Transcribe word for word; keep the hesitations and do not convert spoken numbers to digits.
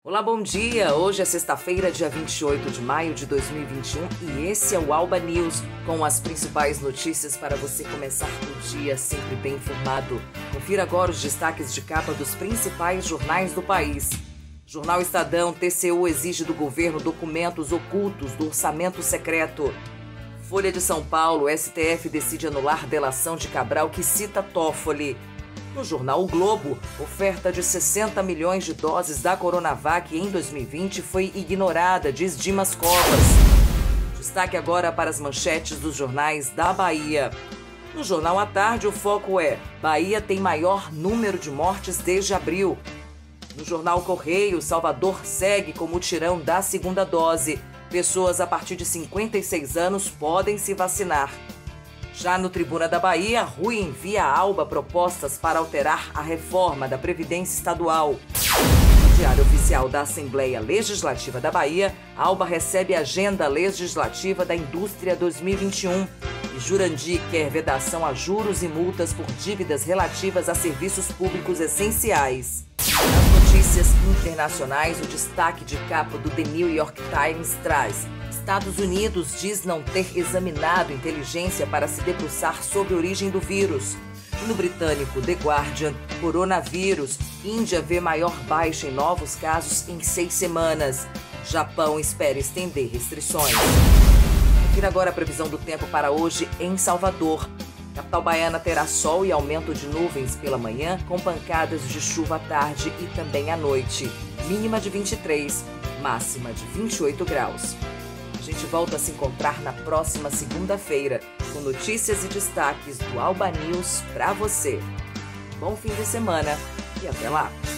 Olá, bom dia! Hoje é sexta-feira, dia vinte e oito de maio de dois mil e vinte e um e esse é o Alba News, com as principais notícias para você começar o dia sempre bem informado. Confira agora os destaques de capa dos principais jornais do país. Jornal Estadão, T C U exige do governo documentos ocultos do orçamento secreto. Folha de São Paulo, S T F decide anular delação de Cabral que cita Toffoli. No jornal O Globo, oferta de sessenta milhões de doses da Coronavac em dois mil e vinte foi ignorada, diz Dimas Covas. Destaque agora para as manchetes dos jornais da Bahia. No Jornal à Tarde, o foco é: Bahia tem maior número de mortes desde abril. No Jornal Correio, Salvador segue com mutirão da segunda dose. Pessoas a partir de cinquenta e seis anos podem se vacinar. Já no Tribuna da Bahia, Rui envia à Alba propostas para alterar a reforma da Previdência Estadual. No Diário Oficial da Assembleia Legislativa da Bahia, Alba recebe a Agenda Legislativa da Indústria dois mil e vinte e um. E Jurandir quer vedação a juros e multas por dívidas relativas a serviços públicos essenciais. Nas notícias internacionais, o destaque de capa do The New York Times traz: Estados Unidos diz não ter examinado inteligência para se debruçar sobre a origem do vírus. No britânico The Guardian, coronavírus, Índia vê maior baixa em novos casos em seis semanas. Japão espera estender restrições. Confira agora a previsão do tempo para hoje em Salvador. Capital baiana terá sol e aumento de nuvens pela manhã, com pancadas de chuva à tarde e também à noite. Mínima de vinte e três, máxima de vinte e oito graus. A gente volta a se encontrar na próxima segunda-feira, com notícias e destaques do Alba News para você. Bom fim de semana e até lá!